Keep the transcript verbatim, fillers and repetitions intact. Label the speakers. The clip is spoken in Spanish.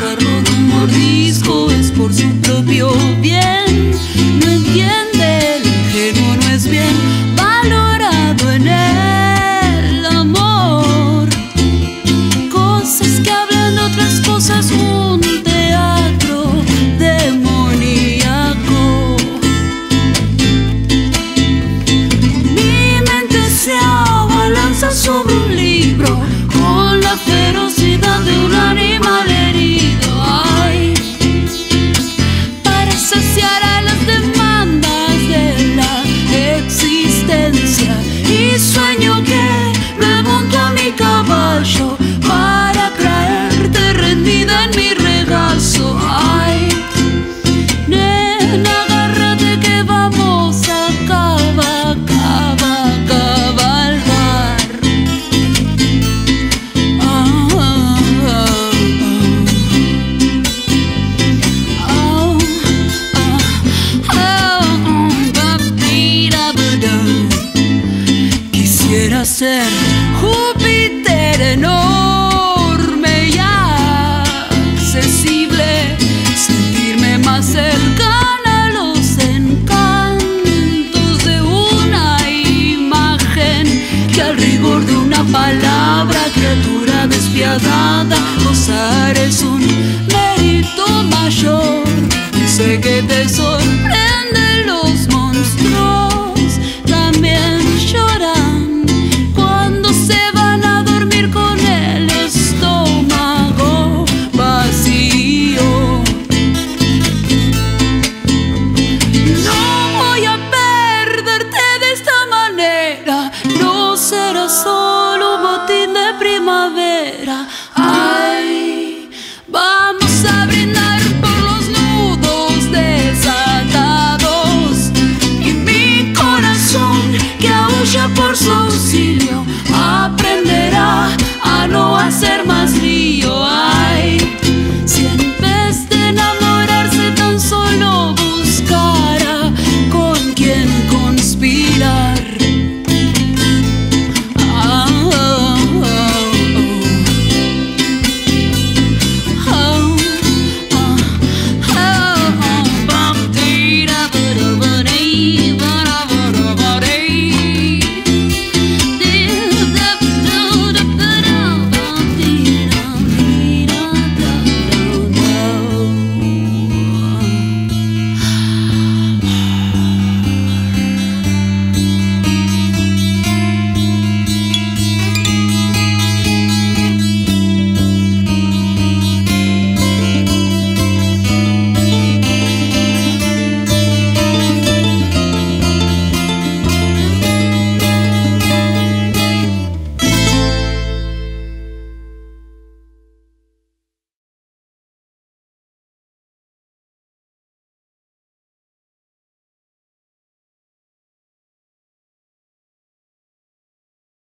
Speaker 1: agarró de un mordisco es por su propio bien. No entiende, el ingenuo no es bien valorado en el amor. Cosas que hablan de otras cosas, un teatro demoníaco. Mi mente se abalanza sobre un libro con la ferocidad de un animal herido. Ay, para saciar a las demandas de la existencia. Y sueño que me monto a mi caballo para traerte rendida en mi regazo. Ay, nena, agárrate que vamos a cava, cava, cabalgar. Ah, ah, ah, ah, ah, ah, ba-di-da-ba-da. Quisiera ser Júpiter enorme y accesible, sentirme más cercana a los encantos de una imagen, que al rigor de una palabra, criatura despiadada, gozar es un mérito mayor. Sé que te soy